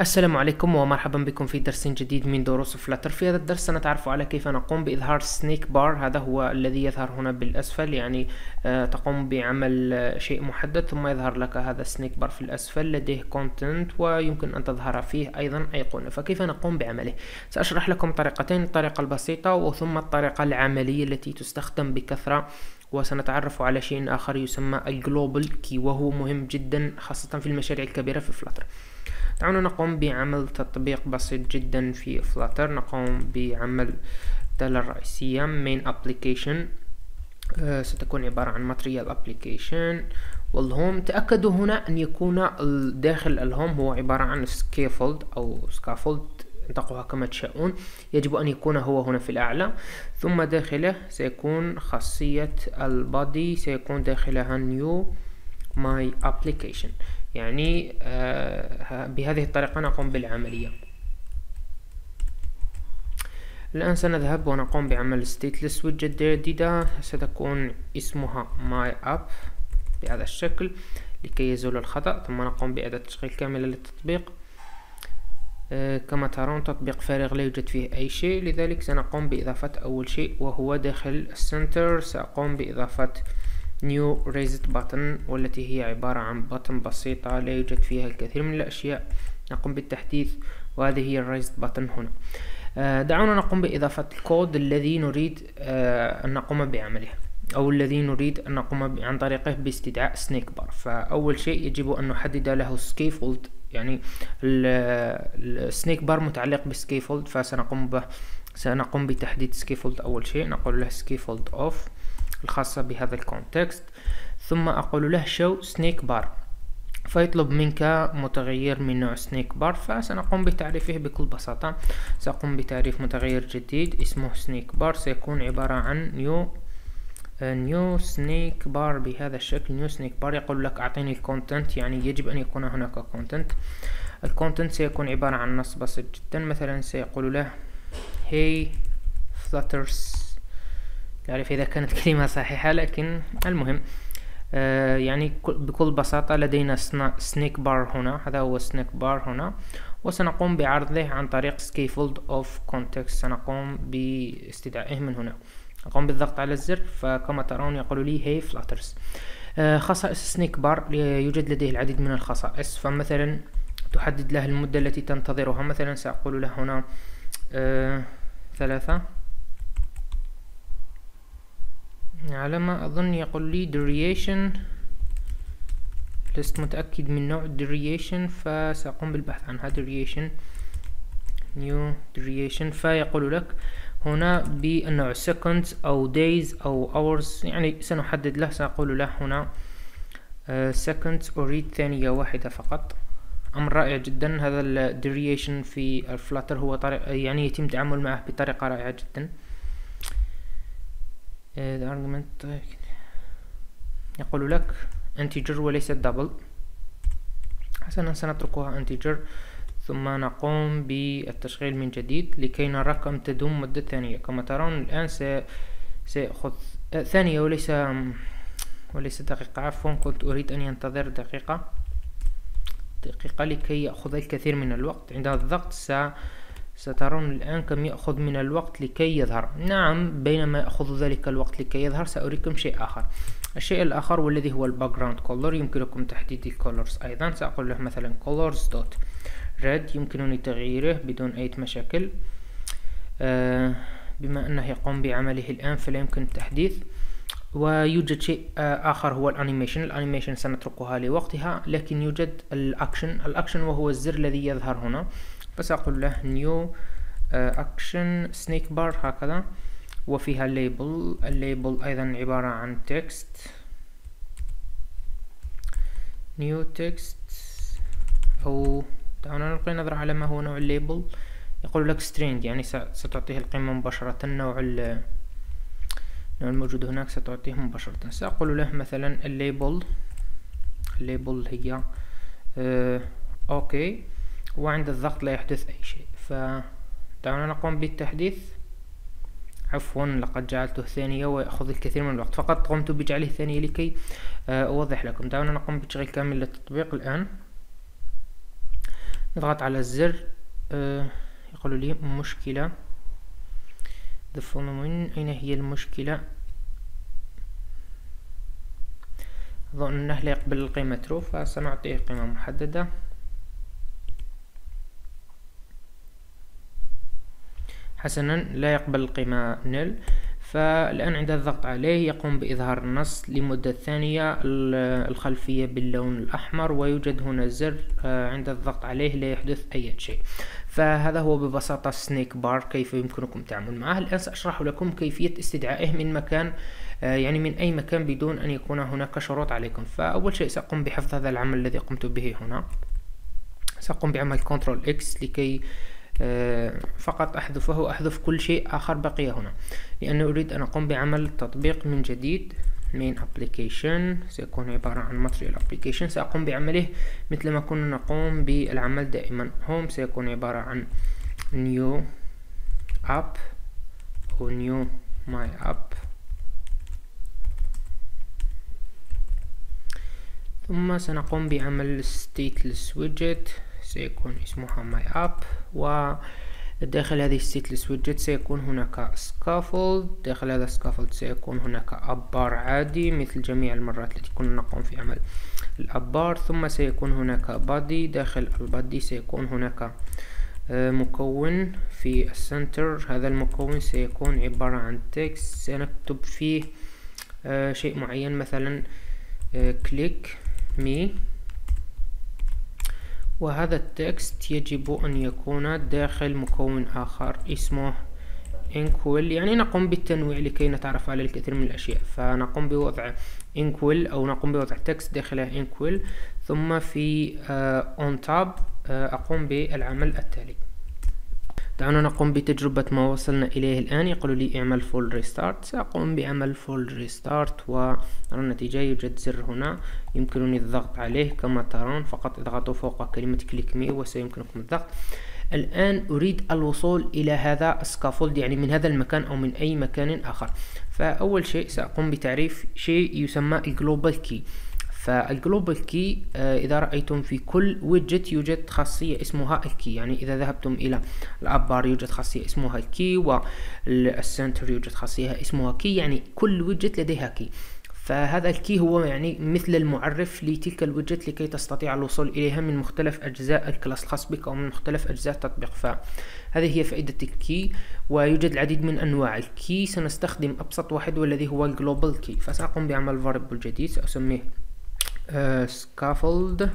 السلام عليكم ومرحبا بكم في درس جديد من دروس فلاتر. في هذا الدرس سنتعرف على كيف نقوم بإظهار سنيك بار. هذا هو الذي يظهر هنا بالأسفل، يعني تقوم بعمل شيء محدد ثم يظهر لك هذا السنيك بار في الأسفل، لديه كونتنت ويمكن أن تظهر فيه أيضا أيقونة. فكيف نقوم بعمله؟ سأشرح لكم طريقتين: الطريقة البسيطة وثم الطريقة العملية التي تستخدم بكثرة، وسنتعرف على شيء آخر يسمى الجلوبال كي، وهو مهم جدا خاصة في المشاريع الكبيرة في فلاتر. دعونا نقوم بعمل تطبيق بسيط جدا في فلاتر. نقوم بعمل التالة الرئيسية main application، ستكون عبارة عن material application والهوم. تأكدوا هنا أن يكون داخل الهوم هو عبارة عن scaffold أو scaffold، انطقوها كما تشاءون. يجب أن يكون هو هنا في الأعلى، ثم داخله سيكون خاصية البادي، سيكون داخلها new my application. يعني بهذه الطريقة نقوم بالعملية. الآن سنذهب ونقوم بعمل stateless widget جديدة ستكون اسمها my app بهذا الشكل لكي يزول الخطأ، ثم نقوم بإعادة تشغيل كاملة للتطبيق. كما ترون تطبيق فارغ لا يوجد فيه أي شيء، لذلك سنقوم بإضافة أول شيء وهو داخل السنتر. سأقوم بإضافة new raised button، والتي هي عبارة عن button بسيطة لا يوجد فيها الكثير من الأشياء. نقوم بالتحديث وهذه هي raised button هنا. دعونا نقوم بإضافة الكود الذي نريد أن نقوم بعمله، أو الذي نريد أن نقوم عن طريقه باستدعاء سنيك بار. فأول شيء يجب أن نحدد له scaffold، يعني السنيك بار متعلق بالسكيفولد، سنقوم بتحديد scaffold. أول شيء نقول له scaffold off الخاصة بهذا الكونتكست، ثم أقول له show snake bar، فيطلب منك متغير من نوع snake bar، فسنقوم بتعريفه بكل بساطة. سأقوم بتعريف متغير جديد اسمه snake bar، سيكون عبارة عن new snake bar بهذا الشكل. new snake bar يقول لك أعطيني الكونتنت، يعني يجب أن يكون هناك كونتنت. الكونتنت سيكون عبارة عن نص بسيط جدا، مثلا سيقول له hey flutters، لا أعرف إذا كانت كلمة صحيحة لكن المهم يعني بكل بساطة لدينا سنيك بار هنا، هذا هو سنيك بار هنا، وسنقوم بعرضه عن طريق scaffold of context. سنقوم باستدعائه من هنا، نقوم بالضغط على الزر، فكما ترون يقول لي hey flutters. خصائص سنيك بار، يوجد لديه العديد من الخصائص، فمثلا تحدد له المدة التي تنتظرها. مثلا سأقول له هنا 3، على ما أظن يقول لي duration، لست متأكد من نوع duration، فسأقوم بالبحث عنها. duration new duration، فيقول لك هنا بالنوع seconds أو days أو hours، يعني سنحدد له. سأقول له هنا seconds أريد ثانية واحدة فقط. أمر رائع جدا. هذا ال duration في الفلاتر هو يعني يتم التعامل معه بطريقة رائعة جدا. the argument يقول لك integer وليس double. حسنا، سنتركها integer، ثم نقوم بالتشغيل من جديد لكي نرى كم تدوم مدة ثانية. كما ترون الآن سيأخذ ثانية وليس دقيقة، عفوا، كنت أريد أن ينتظر دقيقة لكي يأخذ الكثير من الوقت. عند الضغط سترون الآن كم يأخذ من الوقت لكي يظهر. نعم، بينما يأخذ ذلك الوقت لكي يظهر سأريكم شيء آخر. الشيء الآخر والذي هو الباكجراوند كولر، يمكنكم تحديد الكولرز أيضا. سأقول له مثلا colors.red، يمكنني تغييره بدون أي مشاكل. بما أنه يقوم بعمله الآن فلا يمكن التحديث. ويوجد شيء آخر هو الانيميشن سنتركها لوقتها، لكن يوجد الأكشن وهو الزر الذي يظهر هنا. فسأقول له new action snake bar هكذا، وفيها الليبل أيضا عبارة عن text new text، أو دعونا نلقي نظرة على ما هو نوع الليبل. يقول لك string، يعني ستعطيه القيمة مباشرة. نوع الموجود هناك ستعطيه مباشرة. سأقول له مثلا الليبل هي اوكي، وعند الضغط لا يحدث أي شيء. فدعونا نقوم بالتحديث. عفوا، لقد جعلته ثانية ويأخذ الكثير من الوقت، فقط قمت بجعله ثانية لكي أوضح لكم. دعونا نقوم بتشغيل كامل للتطبيق الآن. نضغط على الزر. يقول لي مشكلة the following. أين هي المشكلة؟ أظن أنه لا يقبل القيمة true، فسنعطيه قيمة محددة. حسنا، لا يقبل القيمة nil. فالآن عند الضغط عليه يقوم بإظهار النص لمدة ثانية، الخلفية باللون الأحمر، ويوجد هنا زر عند الضغط عليه لا يحدث أي شيء. فهذا هو ببساطة سنيك بار، كيف يمكنكم التعامل معه. الآن سأشرح لكم كيفية استدعائه من مكان، يعني من أي مكان بدون أن يكون هناك شروط عليكم. فأول شيء سأقوم بحفظ هذا العمل الذي قمت به هنا. سأقوم بعمل كنترول إكس لكي فقط أحذفه، أحذف كل شيء آخر بقي هنا، لأنه أريد أن أقوم بعمل تطبيق من جديد. main application سيكون عبارة عن material application، سأقوم بعمله مثل ما كنا نقوم بالعمل دائما. home سيكون عبارة عن new app أو new my app، ثم سنقوم بعمل stateless widget سيكون اسمها my app، وداخل هذه stateless widget سيكون هناك scaffold. داخل هذا scaffold سيكون هناك app bar عادي مثل جميع المرات التي كنا نقوم في عمل الapp bar. ثم سيكون هناك body. داخل الbody سيكون هناك مكون في السنتر. هذا المكون سيكون عبارة عن text سنكتب فيه شيء معين، مثلا click me، وهذا التكست يجب أن يكون داخل مكون آخر اسمه انكويل. يعني نقوم بالتنويع لكي نتعرف على الكثير من الأشياء، فنقوم بوضع انكويل أو نقوم بوضع تكست داخله انكويل، ثم في on tab أقوم بالعمل التالي. دعونا نقوم بتجربة ما وصلنا إليه الآن. يقول لي اعمل فول ريستارت. سأقوم بعمل فول ريستارت ونرى النتيجة. يوجد زر هنا يمكنني الضغط عليه كما ترون، فقط اضغطوا فوق كلمة كليك مي وسيمكنكم الضغط. الآن أريد الوصول إلى هذا السكافولد، يعني من هذا المكان أو من أي مكان آخر. فأول شيء سأقوم بتعريف شيء يسمى الجلوبال كي. فالجلوبال كي إذا رأيتم في كل ويدجت يوجد خاصية اسمها الكي، يعني إذا ذهبتم إلى الأب بار يوجد خاصية اسمها الكي، والسنتر يوجد خاصية اسمها كي، يعني كل ويدجت لديها كي. فهذا الكي هو يعني مثل المعرف لتلك الويدجت لكي تستطيع الوصول إليها من مختلف أجزاء الكلاس الخاص بك أو من مختلف أجزاء التطبيق. فهذه هي فائدة الكي، ويوجد العديد من أنواع الكي. سنستخدم أبسط واحد والذي هو الجلوبال كي. فسأقوم بعمل فاريبل جديد سأسميه scaffold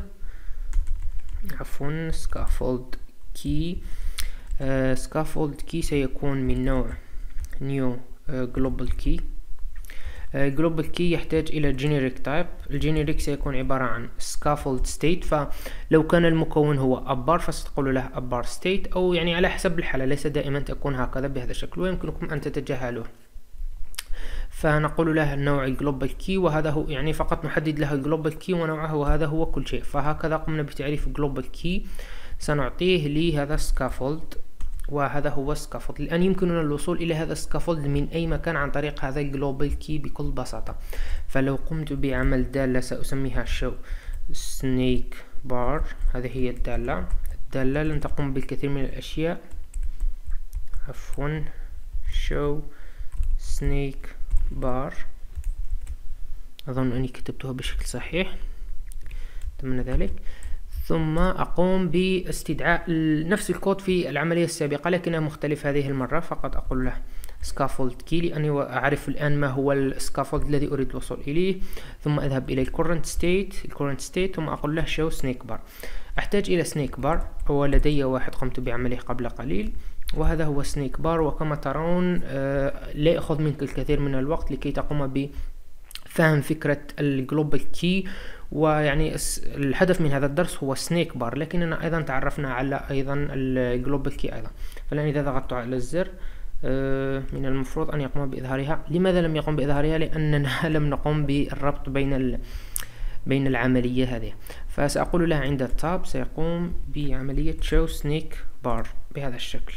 scaffold key. scaffold key سيكون من نوع new global key. global key يحتاج إلى generic type. الجينيريك سيكون عبارة عن scaffold state، فلو كان المكون هو abbar فستقول له abbar state، أو يعني على حسب الحالة، ليس دائما تكون هكذا بهذا الشكل، ويمكنكم أن تتجاهلوه. فنقول له نوع الجلوبال كي، وهذا هو يعني فقط نحدد له الجلوبال كي ونوعه، وهذا هو كل شيء. فهكذا قمنا بتعريف جلوبال كي. سنعطيه لهذا سكافولد، وهذا هو سكافولد. الآن يمكننا الوصول إلى هذا سكافولد من أي مكان عن طريق هذا الجلوبال كي بكل بساطة. فلو قمت بعمل دالة سأسميها show snake bar. هذه هي الدالة لن تقوم بالكثير من الأشياء. عفوا، show snake بار. أظن أني كتبتها بشكل صحيح، أتمنى ذلك. ثم أقوم باستدعاء نفس الكود في العملية السابقة لكنها مختلف هذه المرة. فقط أقول له scaffold key لأني أعرف الآن ما هو السكافولد الذي أريد الوصول إليه. ثم أذهب إلى current state ثم أقول له show snake bar. أحتاج إلى snake bar، هو لدي واحد قمت بعمله قبل قليل، وهذا هو سنيك بار. وكما ترون لا يأخذ منك الكثير من الوقت لكي تقوم بفهم فكرة الجلوبال كي. ويعني الهدف من هذا الدرس هو سنيك بار، لكننا أيضا تعرفنا على أيضا الجلوبال كي أيضا. فالآن إذا ضغطت على الزر من المفروض أن يقوم بإظهارها. لماذا لم يقوم بإظهارها؟ لأننا لم نقوم بالربط بين العملية هذه. فسأقول لها عند التاب سيقوم بعملية show snake bar بهذا الشكل.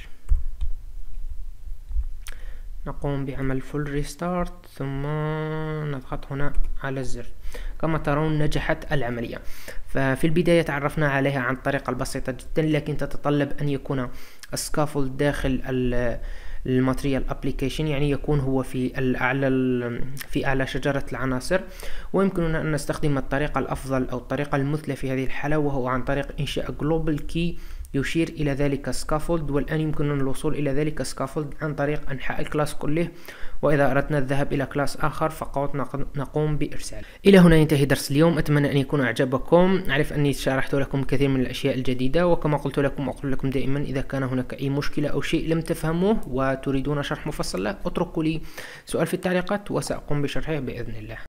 نقوم بعمل full restart ثم نضغط هنا على الزر. كما ترون نجحت العملية. ففي البداية تعرفنا عليها عن طريقة بسيطة جدا، لكن تتطلب أن يكون السكافولد داخل الماتريال ابليكيشن، يعني يكون هو في اعلى شجرة العناصر. ويمكننا ان نستخدم الطريقة الافضل او الطريقة المثلى في هذه الحالة، وهو عن طريق انشاء جلوبال كي يشير الى ذلك سكافولد. والان يمكننا الوصول الى ذلك سكافولد عن طريق انحاء الكلاس كله، واذا اردنا الذهاب الى كلاس اخر فقط نقوم بارسال. الى هنا ينتهي درس اليوم، اتمنى ان يكون اعجبكم. اعرف اني شرحت لكم الكثير من الاشياء الجديدة، وكما قلت لكم اقول لكم دائما اذا كان هناك اي مشكلة او شيء لم تفهموه وتريدون شرح مفصل له اتركوا لي سؤال في التعليقات وساقوم بشرحه باذن الله.